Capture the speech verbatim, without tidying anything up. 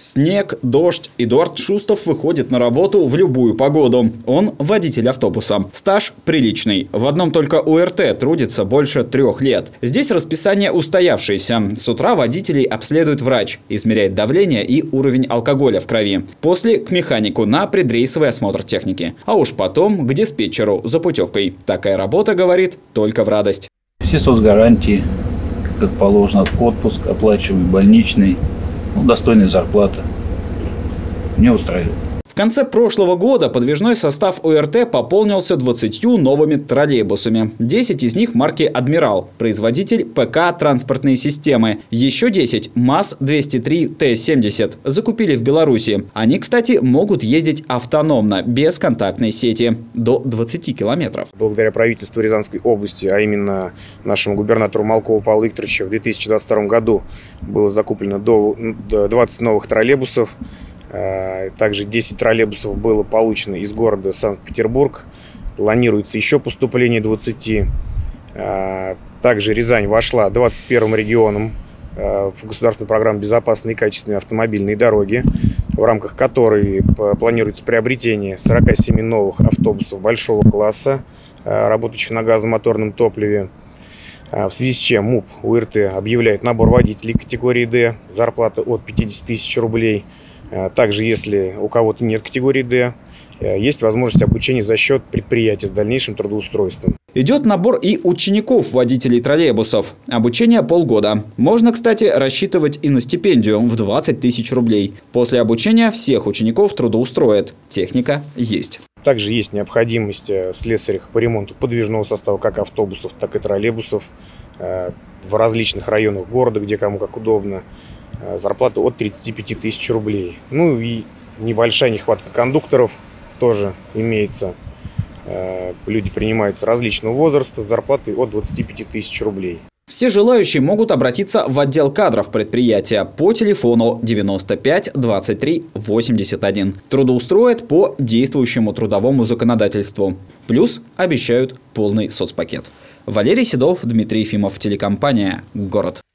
Снег, дождь. Эдуард Шустов выходит на работу в любую погоду. Он водитель автобуса. Стаж приличный. В одном только УРТ трудится больше трех лет. Здесь расписание устоявшееся. С утра водителей обследует врач, измеряет давление и уровень алкоголя в крови. После к механику на предрейсовый осмотр техники. А уж потом к диспетчеру за путевкой. Такая работа, говорит, только в радость. Все соцгарантии, как положено, отпуск, оплачиваемый больничный. Ну, достойная зарплата. Мне устраивает. В конце прошлого года подвижной состав УРТ пополнился двадцатью новыми троллейбусами. десять из них марки «Адмирал», производитель ПК «Транспортные системы». Еще десять МАЗ двести три Т семьдесят закупили в Беларуси. Они, кстати, могут ездить автономно, без контактной сети, до двадцати километров. Благодаря правительству Рязанской области, а именно нашему губернатору Малкову Павлу Викторовичу, в две тысячи двадцать втором году было закуплено до двадцати новых троллейбусов. Также десять троллейбусов было получено из города Санкт-Петербург. Планируется еще поступление двадцати. Также Рязань вошла двадцать первым регионом в государственную программу «Безопасные и качественные автомобильные дороги», в рамках которой планируется приобретение сорока семи новых автобусов большого класса, работающих на газомоторном топливе. В связи с чем МУП УРТ объявляет набор водителей категории «Д», зарплата от пятидесяти тысяч рублей. Также, если у кого-то нет категории «Д», есть возможность обучения за счет предприятия с дальнейшим трудоустройством. Идет набор и учеников водителей троллейбусов. Обучение полгода. Можно, кстати, рассчитывать и на стипендию в двадцать тысяч рублей. После обучения всех учеников трудоустроят. Техника есть. Также есть необходимость в слесарях по ремонту подвижного состава как автобусов, так и троллейбусов в различных районах города, где кому как удобно. Зарплата от тридцати пяти тысяч рублей. Ну и небольшая нехватка кондукторов тоже имеется. Люди принимаются различного возраста с зарплатой от двадцати пяти тысяч рублей. Все желающие могут обратиться в отдел кадров предприятия по телефону девяносто пять двадцать три восемьдесят один. Трудоустроят по действующему трудовому законодательству. Плюс обещают полный соцпакет. Валерий Седов, Дмитрий Ефимов, телекомпания «Город».